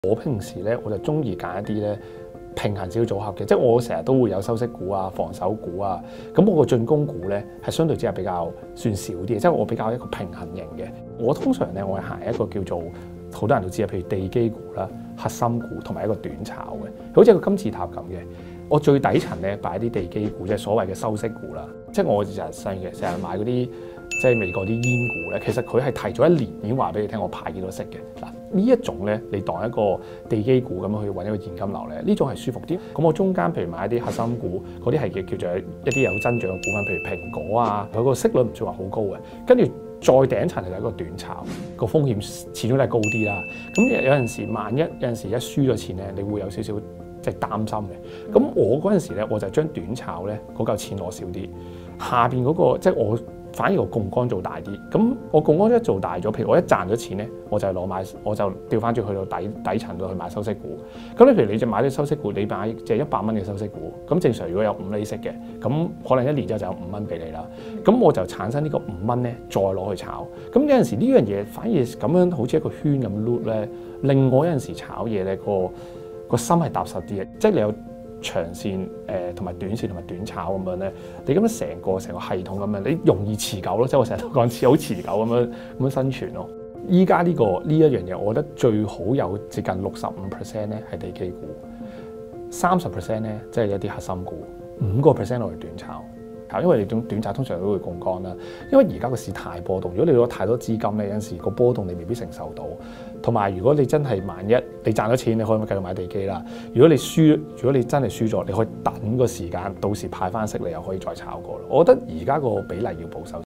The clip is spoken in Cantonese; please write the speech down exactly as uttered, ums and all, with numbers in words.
我平時咧我就中意揀一啲咧平衡少組合嘅，即係我成日都會有收息股啊、防守股啊。咁我個進攻股咧係相對之下比較算少啲嘅，即係我比較一個平衡型嘅。我通常咧我係行一個叫做好多人都知啊，譬如地基股啦、核心股同埋一個短炒嘅，好似一個金字塔咁嘅。我最底層咧擺啲地基股，即係所謂嘅收息股啦。即係我日日細嘅成日買嗰啲即係美國啲煙股咧，其實佢係提早一年已經話俾你聽，我派幾多息嘅嗱。呢一種咧，你當一個地基股咁樣去揾一個現金流咧，呢種係舒服啲。咁我中間譬如買一啲核心股，嗰啲係叫叫做一啲有增長嘅股份，譬如蘋果啊，佢個息率唔算話好高嘅。跟住再頂層就係一個短炒，個風險始終都係高啲啦。咁有陣時，萬一有陣時一輸咗錢咧，你會有少少即係擔心嘅。咁我嗰陣時咧，我就將短炒咧嗰嚿錢攞少啲，下邊嗰個即係我。反而個槓桿做大啲，咁我槓桿一做大咗，譬如我一賺咗錢咧，我就攞買，我就調翻轉去到底底層度去買收息股。咁你譬如你就買啲收息股，你買即係一百蚊嘅收息股，咁正常如果有五厘息嘅，咁可能一年之後就有五蚊俾你啦。咁我就產生呢個五蚊咧，再攞去炒。咁有陣時呢樣嘢反而咁樣好似一個圈咁 loop 咧，令我有陣時炒嘢咧個個心係踏實啲嘅，即係你有長線誒同埋短線同埋短炒咁樣咧，你咁樣成個成個系統咁樣，你容易持久咯。即係我成日都講似好持久咁樣咁樣生存咯。依家呢個呢一樣嘢，我覺得最好有接近六十五 percent 咧係地基股，三十 percent 咧即係一啲核心股，五個 percent 落去短炒。因為你種短炒通常都會槓桿啦，因為而家個市太波動，如果你攞太多資金咧，有陣時個波動你未必承受到。同埋如果你真係萬一你賺咗錢，你可以繼續買地基啦。如果你輸，如果你真係輸咗，你可以等個時間，到時派翻息，你又可以再炒過咯。我覺得而家個比例要保守。